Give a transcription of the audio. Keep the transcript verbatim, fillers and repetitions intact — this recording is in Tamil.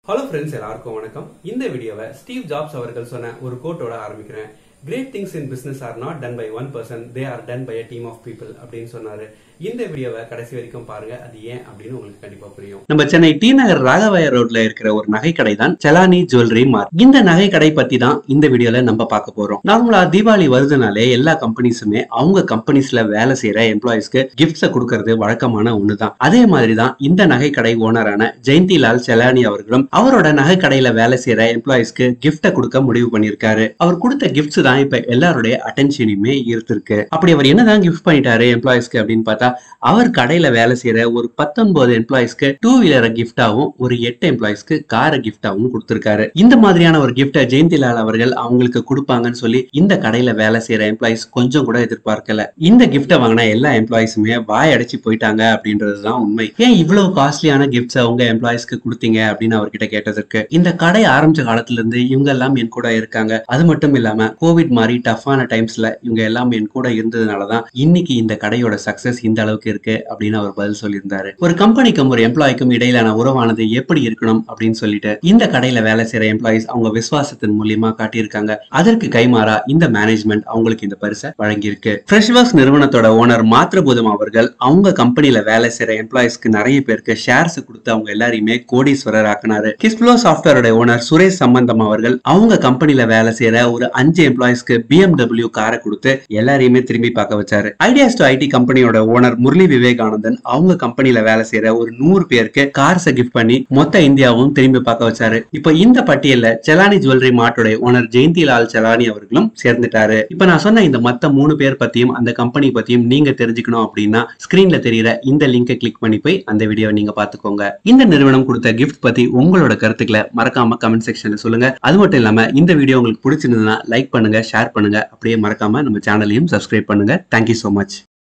Hello friends, எல்லாருக்கும் வணக்கம். இந்த வீடியோவை ஸ்டீவ் ஜாப்ஸ் அவர்கள் சொன்ன ஒரு கோட்டோட ஆரம்பிக்கிறேன். Great things in business are not done by one person, they are done by a team of people அப்படினு சொன்னாரு. இந்த வீடியோவை கடைசி வரைக்கும் பாருங்க. அது ஏன் அப்படினு உங்களுக்கு கண்டிப்பா புரியும். நம்ம சென்னை டி நகர் ராகவாயா ரோட்ல இருக்கிற ஒரு நகை கடை தான் challani jewellery mart. இந்த நகை கடை பத்தி தான் இந்த வீடியோல நம்ம பார்க்க போறோம். நார்மலா தீபாவளி வருதுனாலே எல்லா கம்பெனிஸுமே அவங்க கம்பெனிஸ்ல வேலை செய்யற எம்ப்ளாயிஸ்க்கு கிஃப்ட்ஸை கொடுக்கறது வழக்கமான ஒண்ணுதான். அதே மாதிரி தான் இந்த நகை கடை ஓனரான ஜெயந்திலால் challani அவர்களும் அவரோட நகை கடையில வேலை செய்யற எம்ப்ளாயிஸ்க்கு கிஃப்ட கொடுக்க முடிவு பண்ணிருக்காரு. அவர் கொடுத்த கிஃப்ட்ஸ் தான் இப்ப எல்லாருடைய அட்டென்ஷனையுமே ஈர்த்திருக்கு. அப்படி அவர் என்னதான் கிஃப்ட் பண்ணிட்டாரு எம்ப்ளாயிஸ்க்கு அப்படின்னு பார்த்தா, அவர் கடையில வேலை செய்யற ஒரு பத்தொன்பது எம்ப்ளாயிஸ்க்கு டூ வீலரை கிஃப்டாவும் ஒரு எட்டு எம்ப்ளாயிஸ்க்கு காரை கிஃப்டாவும் கொடுத்திருக்காரு. இந்த மாதிரியான ஒரு கிஃப்ட ஜெயந்திலால் அவர்கள் அவங்களுக்கு கொடுப்பாங்கன்னு சொல்லி இந்த கடையில வேலை செய்யற எம்ப்ளாயிஸ் கொஞ்சம் கூட எதிர்பார்க்கல. இந்த கிஃப்ட வாங்கின எல்லா எம்ப்ளாயிஸுமே வாய் அடைச்சு போயிட்டாங்க அப்படின்றதுதான் உண்மை. ஏன் இவ்வளவு காஸ்ட்லியான கிஃப்ட்ஸ் அவங்க எம்ப்ளாயிஸ்க்கு கொடுத்தீங்க அப்படின்னு அவர்கிட்ட கேட்டதற்கு, இந்த கடை ஆரம்பிச்ச காலத்துல இருந்து இவங்க எல்லாம் என் கூட இருக்காங்க, அது மட்டும் இல்லாம கோவிட் மாதிரி டஃப்பான டைம்ஸ்ல இவங்க எல்லாம் என் கூட இருந்ததுனாலதான் இன்னைக்கு இந்த கடையோட சக்சஸ் இந்த அளவுக்கு இருக்கு அப்படின்னு அவர் பதில் சொல்லியிருந்தாரு. ஒரு கம்பெனிக்கும் ஒரு எம்ப்ளாய்க்கும் இடையிலான உறவானது எப்படி இருக்கணும் அப்படின்னு சொல்லிட்டு இந்த கடையில வேலை செய்யற எம்ப்ளாயிஸ் அவங்க விசுவாசத்தின் மூலியமா காட்டியிருக்காங்க. அதற்கு கைமாறா இந்த மேனேஜ்மெண்ட் அவங்களுக்கு இந்த பரிசை வழங்கியிருக்கு. Freshworks நிறுவனத்தோட ஓனர் Mathrubootham அவர்கள் அவங்க கம்பெனில வேலை செய்யற எம்ப்ளாயிஸ்க்கு நிறைய பேருக்கு ஷேர்ஸ் கொடுத்து அவங்க எல்லாரையுமே கோடீஸ்வரர் ஆக்கினாரு. Kissflow சாஃப்ட்வேரோட ஓனர் Suresh Sambandam அவர்கள் அவங்க கம்பெனில வேலை செய்யற ஒரு அஞ்சு எம்ப்ளாயிஸ்க்கு B M W காரை கொடுத்து எல்லாரையுமே திரும்பி பார்க்க வச்சாரு. ஐடியாஸ் டு ஐடி கம்பெனியோட ஓனர் Murali Vivekanandan அவங்க கம்பெனில வேலை செய்யற ஒரு நூறு பேருக்கு கார்ஸை கிஃப்ட் பண்ணி மொத்த இந்தியாவும் திரும்பி பார்க்க வச்சாரு. இப்ப இந்த பட்டியல்ல challani jewellery மார்ட்டோட ஓனர் ஜெயந்திலால் challani அவர்களும் சேர்ந்துட்டாரு. இப்ப நான் சொன்ன இந்த மொத்த மூணு பேர் பத்தியும் அந்த கம்பெனி பத்தியும் நீங்க தெரிஞ்சுக்கணும் அப்படின்னா ஸ்கிரீன்ல தெரியற இந்த லிங்கை கிளிக் பண்ணி போய் அந்த வீடியோவை நீங்க பாத்துக்கோங்க. இந்த நிறுவனம் கொடுத்த கிஃப்ட் பத்தி உங்களோட கருத்துக்களை மறக்காம கமெண்ட் செக்ஷன்ல சொல்லுங்க. அது மட்டும் இல்லாம இந்த வீடியோ உங்களுக்கு பிடிச்சிருந்ததுன்னா லைக் பண்ணுங்க, ஷேர் பண்ணுங்க, அப்படியே மறக்காம நம்ம சேனலையும் சப்ஸ்கிரைப் பண்ணுங்க. Thank you so much.